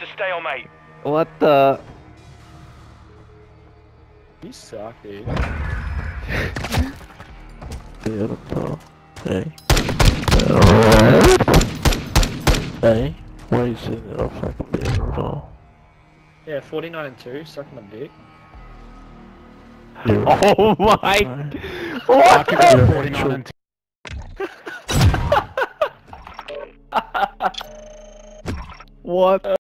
a stalemate. What the? You suck, dude. Beautiful. Hey. Hey. Why are you sitting there fucking beautiful? Yeah, 49 and 2, suck my dick. You're Oh my! right. What? You're 49 and What?